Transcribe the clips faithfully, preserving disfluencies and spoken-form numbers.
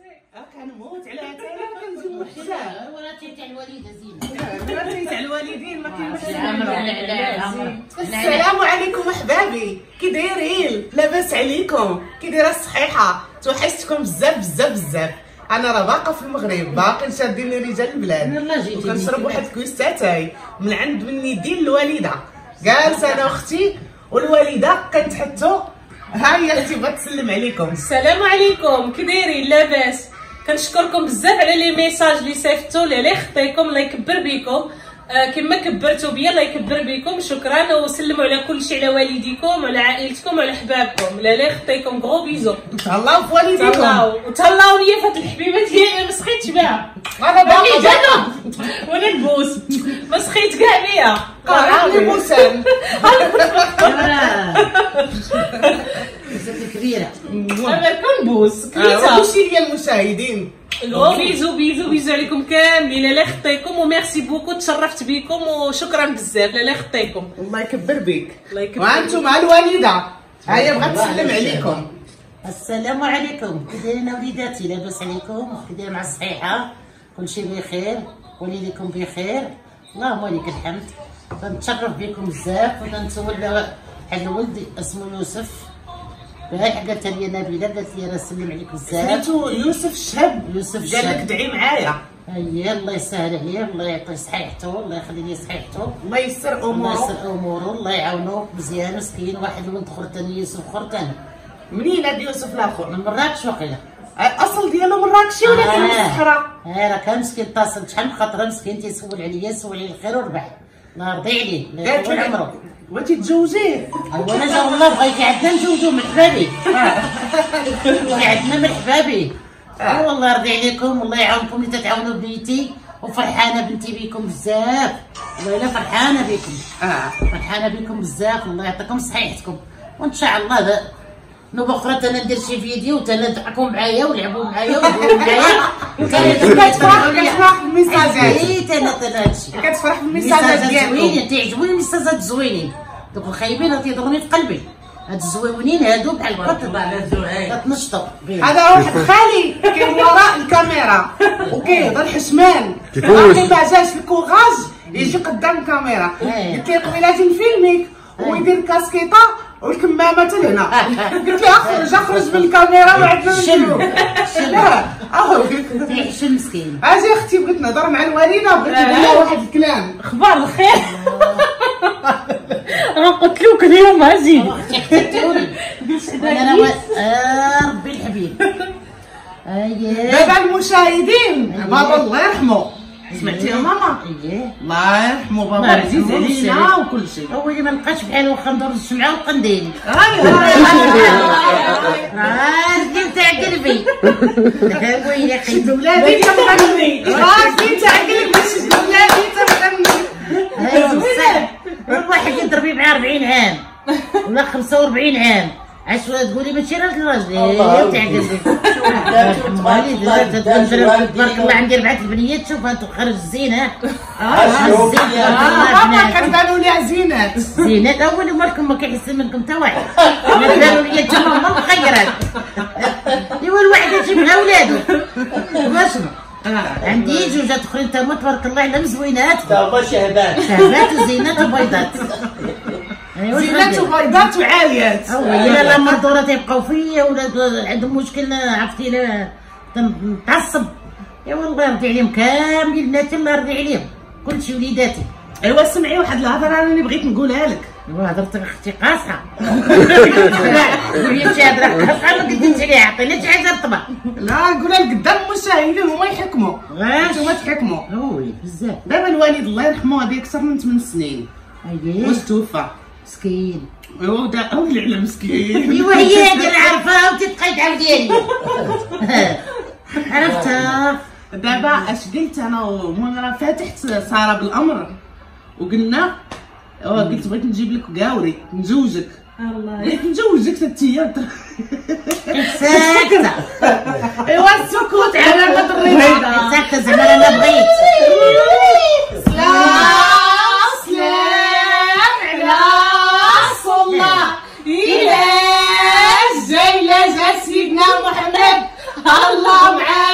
كنموت على عتاله كنجيب وحده وراتي تاع الوالده زينه وراتي تاع الوالدين ما كاينش. السلام عليكم احبابي، كي دايرين؟ لاباس عليكم؟ كي دايره الصحيحه؟ توحشتكم بزاف بزاف بزاف. انا راه باقا في المغرب، باقي شادين رجال البلاد وكنشرب واحد كويس اتاي من عند من يدين الوالده. جالسه انا واختي والوالده كنتحطوا. ها هي اختي بغات تسلم عليكم. السلام عليكم، كي دايرين؟ لاباس؟ كنشكركم بزاف على لي ميساج اللي صيفطوا لي على خطيكم، الله يكبر بكم. آه كما كبرتوا بيا الله يكبر بكم، شكرا. وسلموا على كلشي، على والديكم وعلى عائلتكم وعلى حبابكم. لا لا خطيكم غو بيزو. تهلاو في والديكم. تهلاو وتهلاو ليا في هاد الحبيبه ديالي، ما سخيتش بها. انا باقي جانا وانا نبوس، ما سخيت كاع بيا. قرعوني بوسان. كبيره انا كنبوس كليتها. كلشي ديال المشاهدين. غو بيزو بيزو بيزو عليكم كاملين. لا لا خطيكم وميرسي بوكو، تشرفت بكم وشكرا بزاف. لا لا خطيكم. الله يكبر بك. الله يكبر. وانتم مع الوالده، ها هي بغات تسلم عليكم. السلام عليكم، كي دايرين وليداتي؟ لاباس عليكم؟ كي داير مع الصحيحه؟ كلشي بخير، والديكم بخير، اللهم لك الحمد. كنتشرف بكم بزاف. ونتولى واحد الولد اسمه يوسف، البارح قالت لي نبيله، قالت لي راه سلم عليك بزاف. سميتو يوسف الشاب. يوسف قال الشاب، لك دعي معايا. هيا الله يسهل عليه، الله يعطيه صحيحته، الله يخلي ليه صحيحته، الله يسر الله اموره. يسر اموره، الله يعاونو مزيان. مسكين واحد الولد اخر ثاني يوسف اخر ثاني. منين هاد يوسف الاخر؟ من مراكش واقيلا. الاصل ديالو مراكشي ولا كان في الصحراء؟ اه راه كان مسكين اتصل شحال من خطره، مسكين تيسول عليا، يسول عليه الخير والربح، الله يرضي عليه، الله يطول عمره. بغيتي تزوجيه؟ ايوا انا جا والله بغيتي عندنا نزوجو من حبابي. بغيتي عندنا من حبابي. اه والله يرضي عليكم، والله يعاونكم اللي تتعاونوا بنيتي، وفرحانه بنتي بكم بزاف، والله الا فرحانه بكم. اه فرحانه بكم بزاف، الله يعطيكم صحيحتكم. وان شاء الله نوبه اخرى انا ندير شي فيديو تانا تضحكوا معايا ولعبوا معايا وديروا معايا. كتفرح كتفرح بالميساجات. حيت انا تانا هادشي كتفرح بالميساجات ديالكم. زوينين، تيعجبوني الميساجات الزوينين. دوك الخايبين راه تيضروني في قلبي، هاد الزويونين هادو بحال هكا كتنشطوا. هذا واحد خالي كاين وراء الكاميرا وكيهضر حشمان، باقي ما جاش الكوراج يجي قدام الكاميرا. قلت ليه قبيله اجي نفيلميك ويدير الكاسكيطه والكمامه حتى لهنا. قلت له اخرج اخرج من الكاميرا ما عندنا نديرو. لا اهو تيحشم مسكين. اجي اختي بغيت نهضر مع الوالده، بغيت نقول لها واحد الكلام. اخبار الخير. انا قلت لك اليوم هزيد. انا راه ربي الحبيب. اييه دابا المشاهدين بابا الله يرحمه، سمعتي يا ماما؟ اييه الله يرحمه بابا، عزيز علينا وكل شيء. هو اللي ما نبقاش بحالو، واخا ندور الشمعه والقنديل. هاي هاي راه الرجل تاع قلبي. ها هو يا اخي ولادي تغني، راكي تاع قلبي شد ولادي تغني. زوينه. واحد يضربي مع أربعين عام ولا خمسة وأربعين عام، عاش تقولي ماشي راجل راجل تاع قلبي. تبارك الله عندي أربعة البنيات، شوف انتو خرج الزينه. ماما كتبانوا لي زينات. زينات اول مالكم ما كيحسن منكم حتى واحد. كتبانوا لي نتوما هما مخيرات. ايوا الواحد يجي مع ولادو واشنو. عندي جوجات اخرين تما تبارك الله عليهم زوينات. هما شهبات. شهبات وزينات وبيضات. زينات وبيضات وعاليات. الا لا مرضورة تيبقاو فيا ولا عندهم مشكل عرفتي لا تنتعصب. ايوا الله يرضي عليهم كاملين بناتي، الله يرضي عليهم كلشي وليداتي. ايوا سمعي واحد الهضره راني بغيت نقولها لك. ايوا هضرتك اختي قاصحه. قولي شي هضره قاصحه ما قدمتش عليها، عطيني شي حاجه رطبه. لا نقولها لك قدام المشاهدين هما يحكموا. غير نتوما تحكموا. وي بزاف. دابا الوالد الله يرحمه هذه اكثر من ثمان سنين. اييه واش توفى؟ مسكين. ايوا دا اولي على مسكين. ايوا هي هادي انا عارفاها وتتقيد عاوديني. عرفتها. دابا اش قلت انا ومنى فتحت ساره بالامر وقلنا قلت بغيت نجيب لك قاوري نزوجك. الله بغيت نزوجك ثلاث ايام. ساكته. ايوا السكوت على ما ضريتها. ساكته زعما انا بغيت. سلام سلام على رسول الله. إلا جاي لا جا سيدنا محمد الله معاه.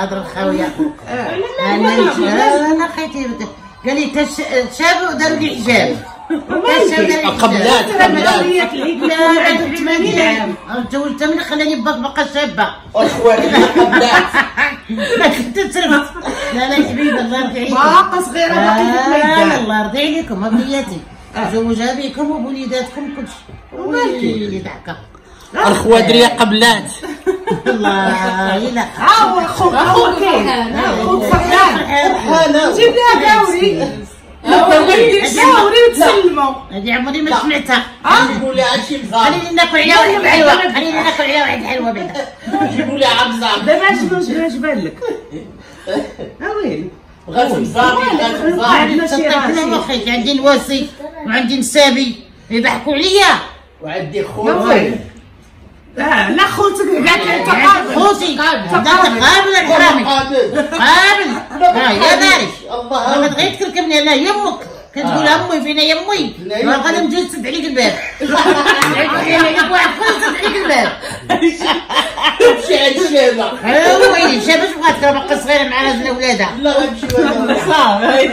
الهضره الخاويه. انا انا خيتي قال لي تشابوا داروا لي حجاب. قبلات قبلات لا عندي ثمانين عام تزوجت من خلاني باقا شابه. اخواتي قبلات ما كنت تسرفت. لا لا حبيبي الله يرضي عليك باقا صغيره باقي الله يرضي عليكم بنياتي زوجها بكم وبوليداتكم كلشي. ويلي ضحكه الخوه دريه قبلات. الله يلا ها هو خوك هو كاين خوك فرحان جيب لها داوري داوري وتسلموا. هذه عمري ما سمعتها. جيبوا لها شي مزار خليني ناكل عليها واحد الحلوه خليني ناكل عليها واحد الحلوه بعدا. جيبوا لها عمزار دابا شنو اش بان لك؟ اويلي بغات مزار بغات مزار. عندنا شي راسي اخي عندي نواسي وعندي نسابي يضحكوا عليا وعندي خويا. اه لا خوتك قالت لي تقابل خوتي تقابل الحرامي قابل. ها يا داري الله ما تغير تركبني انا يمك كتقول امي فينا يمي غادي نجي تسد عليك الباب. واحد خويا تسد عليك الباب. تمشي عند الشابه. ها ويلي شابه اش بغات راه باقا صغيره مع راجل ولادها. لا غنمشي صافي.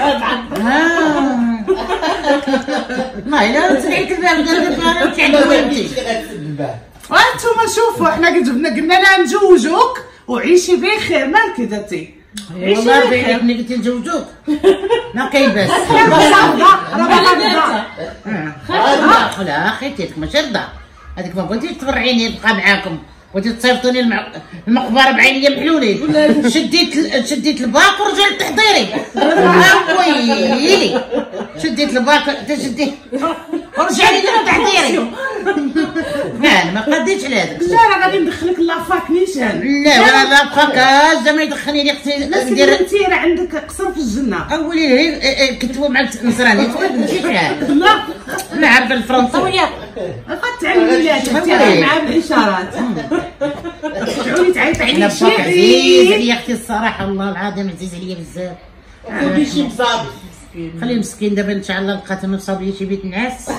ما الا تسد عليك الباب قالت لك عندي وانتم شوفوا احنا جبنا قلنا لها نجوجوك وعيشي بخير مالك درتي؟ والله بينك ملي قلت نجوجوك ما كاين باس. راه باقا راه لا خيتيك ماشي رضا هذيك ما بغيتيش تفرعيني نبقى معاكم بغيتي تصيفطوني المقبره بعينيا محلولين. شديت شديت الباك ورجعت تحضيري. ويلي شديت الباك تشديت ورجع لي تحضيري. لا ما قديتش على هذاك. لا راه غادي ندخلك لافاك نيشان. لا ولا لافاك هازه ما يدخلني لي اختي ندير انت راه عندك قصر في الجنه. اولي كتبوا مع النصراني تمشي فيها. لا نعرف الفرنسويه غتعلمي ليها تهضري معاه بالاشارات. تعولي تعيط عليك انا شي باقي عزيز عيد. عليا اختي الصراحه والله العظيم عزيز عليا بزاف. ودي شي مصاب. خليه مسكين دابا ان شاء الله لقات مصاب لي شي بيت نعاس.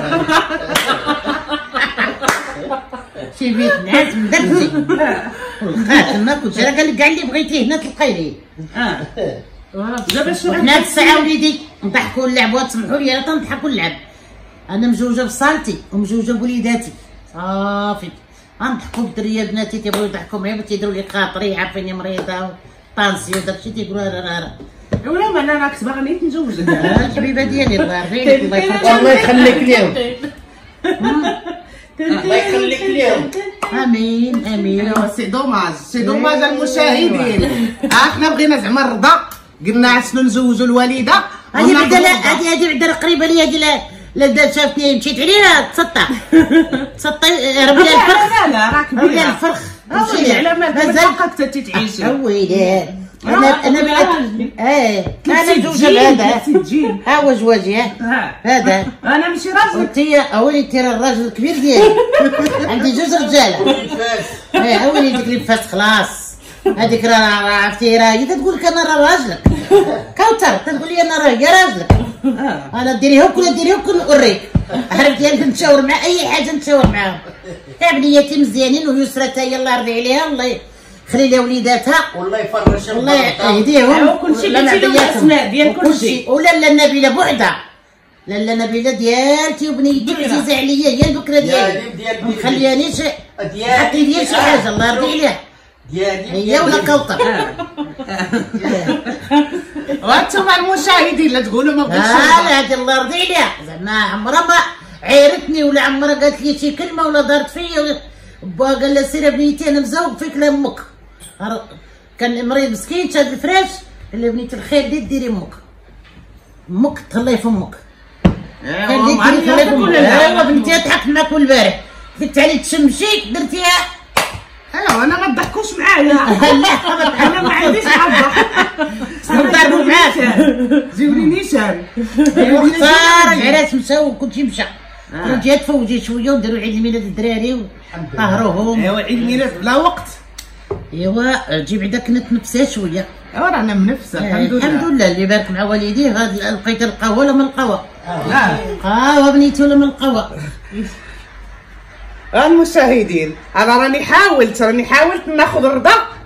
شي بيت نعاس مدرسي لقات تما كنت راه قال لك كاع اللي بغيتيه هنا تلقايه. اه دابا شنو حنا الساعه وليدي نضحكوا ونلعبوا تسمحوا لي انا تنضحك ونلعب. انا مزوجه بصالتي ومزوجه بوليداتي صافي غنضحكوا بالدريه بناتي تيبغيو يضحكوا معايا تيديروا لي خاطري عارفيني مريضه طانسيو داكشي تيقولوا راه راه ولا ما انا راك باغا نيت نجوجك. الحبيبه ديالي الله يرضي الله يخليك ليهم. الله يخليك ليهم. امين امين. ايوا سي دوماج سي دوماج المشاهدين. احنا بغينا زعما الرضا قلنا شنو نزوجوا الوالده. هذه بعدا هذه هذه بعدا قريبه ليا ديال لا شافتني مشيت عليها تسطع تسطع ربي الفرخ. لا لا راك ربي الفرخ ماشي على مالك باقا حتى تعيشي. ويلي انا انا بغيت اه انا زوجه بهذا ها هو زواجي هذا. انا ماشي راجل. انت اولي انت الراجل الكبير ديالي عندي جوج رجاله. اه اولي ديك الفاس خلاص هذيك راه عرفتي راه هي تقول لك انا راه راجلك كوثر تقول لي انا راه يا راجلك. انا ديريهم كل ديريهم كل نوريك عرفتي انا نتشاور مع اي حاجه نتشاور معاهم. تاع بنياتي مزيانين ويسرى تا هي الله يرضي عليها الله يخلي لها وليداتها والله يفرش الله يهديهم. كلشي قلتي لهم الاسماء ديال كلشي. ولا لا نبيله بوحدها لالا نبيله ديالتي وبنيتي عزيزه عليا هي البكره ديالي ما مخليانيش حطي لي شي حاجه الله يرضي عليها ديالي هي ولا كوطه. وانتم المشاهدين لا تقولوا ما بغيتش. لا هذه الله يرضي عليها زعما عمرها ما عيرتني ولا عمرها قالت لي شي كلمه ولا دارت فيا ولا با قال لها سيري بنيتي انا مزوق فيك لامك. كان مريض مسكين شاد الفراش قال لي بنيتي الخير دير ديري امك امك تهلاي في امك. قال لي ديري تهلاي في امك. ايوا بنتي ضحكت معاك البارح قلت علي تشمشي درتيها. ايوا انا ما تضحكوش معايا. لا انا ما عنديش الضحك. نضربوا معاك جيبوا لي نيشان. اختار العراس مشاو وكلشي مشى. رجعت فوجي شويه ونديروا عيد الميلاد الدراري وطهروهم. ايوا عيد الميلاد بلا وقت. ايوا جي بعدا كنت نفسها شويه. ايوا رانا منفسه الحمد لله. الحمد لله اللي بارك مع والديه هذا لقيت القهوه ولا من القهوه. اه قهوه بنيتي ولا من القهوه. المشاهدين انا راني حاولت راني حاولت ناخذ رضا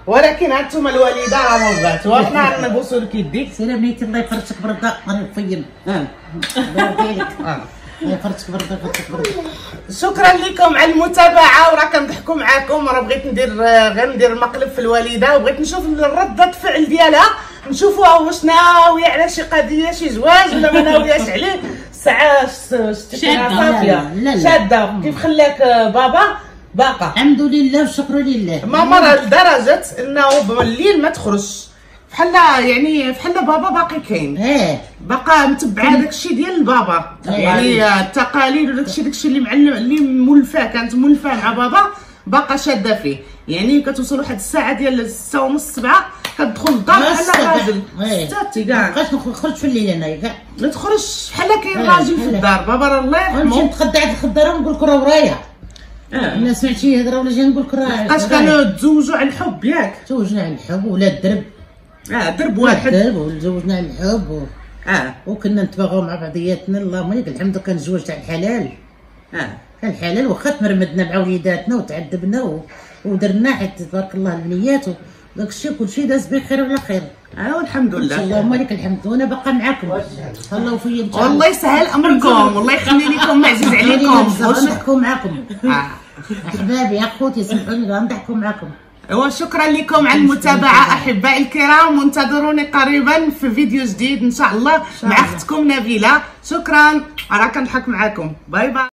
ولكن هانتوما الوالده راه ما بغات وحنا نبوسوا لك يديك. سير ميتي الله يفرجك بردا راه فين اه بارك لك اه الله يفرجك بردا يفرجك بردا. شكرا لكم على المتابعه وراه كنضحكوا معاكم. راه بغيت ندير غير ندير المقلب في الوالده وبغيت نشوف رده الفعل ديالها نشوفوها واش ناويه على شي قضيه شي زواج ولا ما ناوياش عليه. الساعه صافيه شاده كيف خلاك بابا باقا الحمد لله والشكر لله. ماما راه لدرجه انه بالليل ما تخرج بحال يعني بحال بابا باقي كاين اه باقا متبعه داكشي ديال البابا يعني التقاليد وداكشي داكشي اللي معلم اللي مولفاه كانت مولفاه مع بابا باقا شاده فيه. يعني كتوصل واحد الساعه ديال ستة ونص سبعة كتدخل للدار بحال راجل ستة كاع مابقاش نخرج في الليل انايا كاع ما تخرجش بحال كاين راجل في الدار. بابا راه الله نمشي يرحمه نتخدع عند الخداره ونقول لك راه ورايا انا سمعت شي هضره ولا جاي نقول لك راه بقاش كانوا تزوجوا على الحب ياك تزوجنا على الحب ولا الدرب اه درب واحد درب وتزوجنا على الحب و... اه وكنا نتباغاو مع بعضياتنا اللهم لك الحمد. كان تزوجت على الحلال اه كان الحلال واخا تمرمدنا مع وليداتنا وتعذبنا و... ودرنا حيت تبارك الله البنيات وداك الشيء كلشي داز بخير وعلى خير. اه والحمد لله اللهم لك الحمد وانا باقا معاكم الله وفيا والله يسهل امركم والله يخلي لكم معزز عليكم نضحكوا معاكم احبابي اخوتي سمحوني غنضحكوا معاكم. وشكرا لكم على المتابعه احبائي الكرام وانتظروني قريبا في فيديو جديد ان شاء الله مع اختكم نبيله. شكرا راه كنضحك معاكم. باي باي.